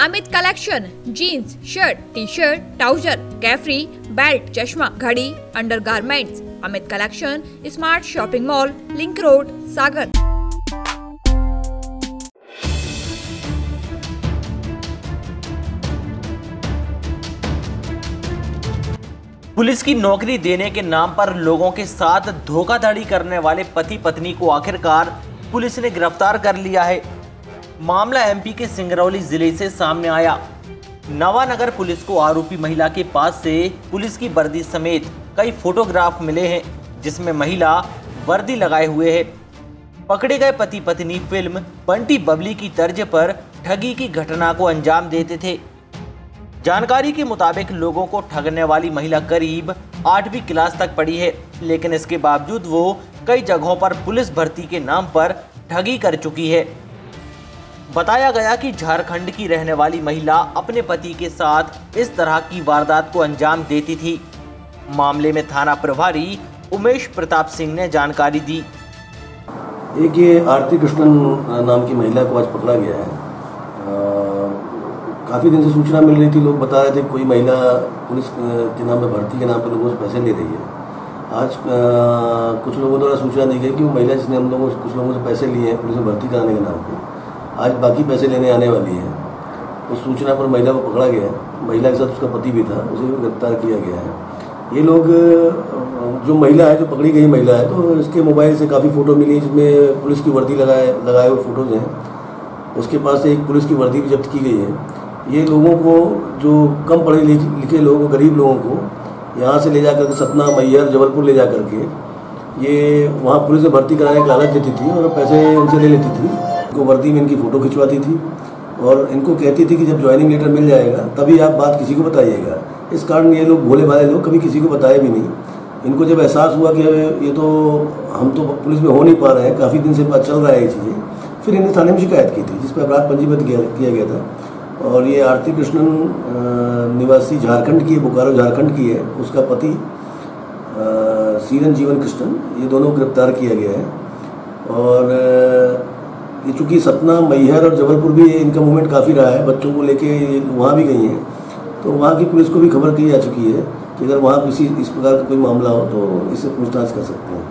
Amit collection, jeans, shirt, T shirt, trouser, capri, belt, चश्मा, घड़ी, undergarments. Amit collection, smart shopping mall, link road, Sagar. Police की नौकरी देने के नाम पर लोगों के साथ धोखाधड़ी करने वाले पति पत्नी को आखिरकार पुलिस ने गिरफ्तार कर लिया है। मामला एमपी के सिंगरौली जिले से सामने आया। नवानगर पुलिस को आरोपी महिला के पास से पुलिस की वर्दी समेत कई फोटोग्राफ मिले हैं, जिसमें महिला वर्दी लगाए हुए है। पकड़े गए पति पत्नी फिल्म बंटी बबली की तर्ज पर ठगी की घटना को अंजाम देते थे। जानकारी के मुताबिक लोगों को ठगने वाली महिला करीब 8वीं क्लास तक पढ़ी है, लेकिन इसके बावजूद वो कई जगहों पर पुलिस भर्ती के नाम पर ठगी कर चुकी है। बताया गया कि झारखंड की रहने वाली महिला अपने पति के साथ इस तरह की वारदात को अंजाम देती थी। मामले में थाना प्रभारी उमेश प्रताप सिंह ने जानकारी दी। एक ये आरती कृष्णन नाम की महिला को आज पकड़ा गया है। काफ़ी दिन से सूचना मिल रही थी, लोग बता रहे थे कोई महिला पुलिस के नाम पे भर्ती के नाम पे लोगों से पैसे ले रही है। आज कुछ लोगों द्वारा सूचना दी गई कि वो महिला जिसने हम लोगों से कुछ लोगों से पैसे लिए हैं पुलिस में भर्ती कराने के नाम पे, आज बाकी पैसे लेने आने वाली है। उस सूचना पर महिला को पकड़ा गया है। महिला के साथ उसका पति भी था, उसे गिरफ्तार किया गया है। ये लोग जो महिला है, जो पकड़ी गई महिला है, तो इसके मोबाइल से काफ़ी फ़ोटो मिली जिसमें पुलिस की वर्दी लगाए हुए फ़ोटोज़ हैं। उसके पास से एक पुलिस की वर्दी भी जब्त की गई है। ये लोगों को, जो कम पढ़े लिखे लोगों, गरीब लोगों को यहाँ से ले जा करके सतना, मैहर, जबलपुर ले जा करके ये वहाँ पुलिस में भर्ती कराने की लालच देती थी और पैसे उनसे ले लेती थी। इनको वर्दी में इनकी फ़ोटो खिंचवाती थी और इनको कहती थी कि जब ज्वाइनिंग लेटर मिल जाएगा तभी आप बात किसी को बताइएगा। इस कारण ये लोग, भोले भाले लोग, कभी किसी को बताए भी नहीं। इनको जब एहसास हुआ कि ये तो हम तो पुलिस में हो नहीं पा रहे हैं, काफ़ी दिन से चल रहा है ये चीज़ें, फिर इन्हें थाने में शिकायत की थी, जिस पर अपराध पंजीबद्ध किया गया था। और ये आरती कृष्णन निवासी झारखंड की, बोकारो झारखंड की है। उसका पति सीरन जीवन कृष्णन, ये दोनों गिरफ्तार किया गया है। और ये चूँकि सतना, मैहर और जबलपुर भी इनका मूवमेंट काफ़ी रहा है, बच्चों को लेके वहाँ भी गई हैं, तो वहाँ की पुलिस को भी खबर की जा चुकी है कि अगर वहाँ किसी इस प्रकार का कोई मामला हो तो इससे पूछताछ कर सकते हैं।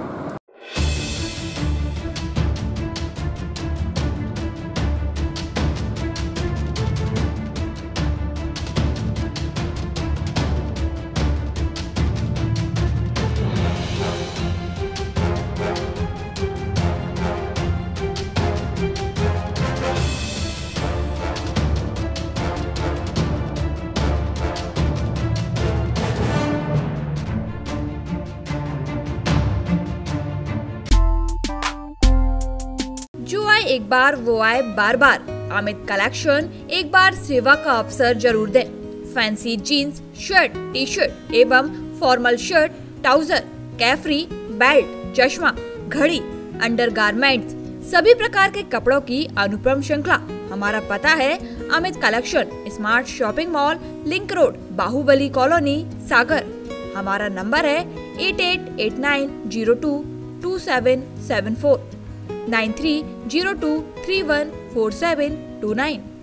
जो आए एक बार वो आए बार बार। अमित कलेक्शन एक बार सेवा का अवसर जरूर दें। Fancy jeans, shirt, T shirt एवं formal shirt, trouser, capri, belt, चश्मा, घड़ी, अंडरगारमेंट्स, सभी प्रकार के कपड़ों की अनुपम श्रृंखला। हमारा पता है Amit collection, smart shopping mall, link road, Bahubali colony, Sagar. हमारा नंबर है 8889022774, 9302314729।